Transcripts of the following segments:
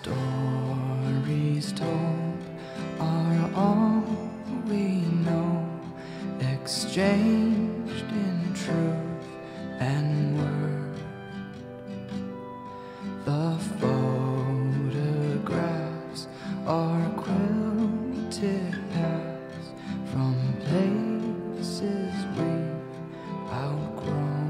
Stories told are all we know, exchanged in truth and word. The photographs are quilted paths from places we've outgrown.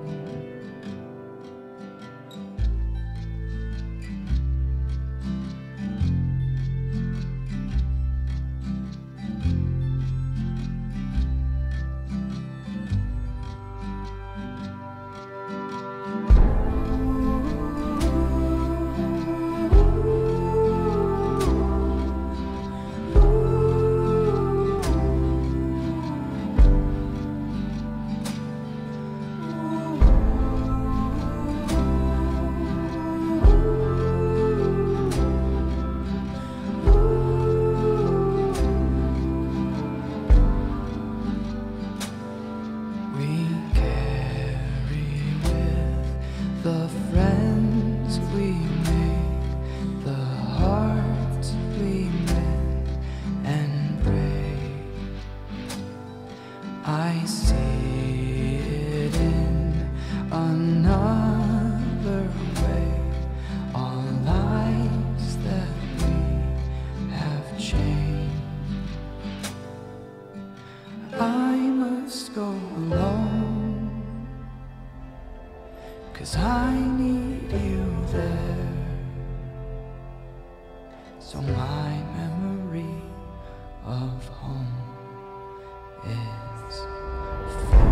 The friends we make, the hearts we mend and break. I see it in another way, all lives that we have changed. I must go alone, 'cause I need you there, so my memory of home is full.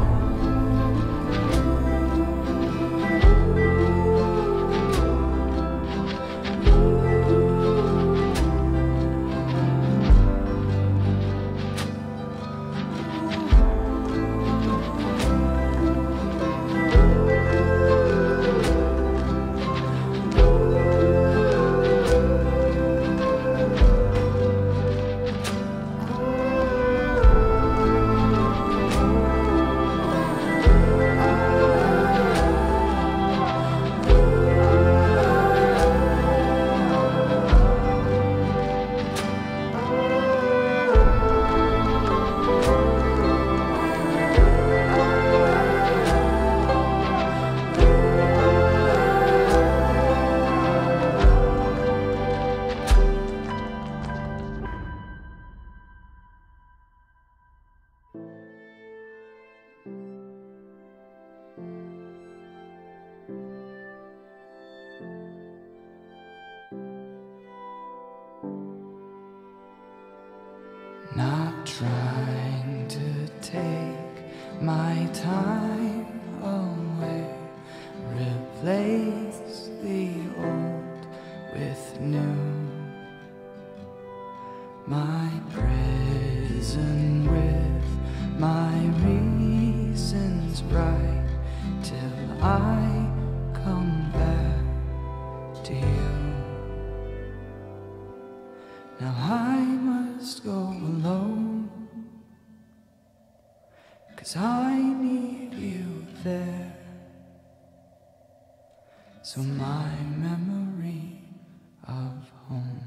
Not trying to take my time away, replace the old with new. My prison with my reasons right, till I come back to you. Now I must go alone, 'cause I need you there, so my memory of home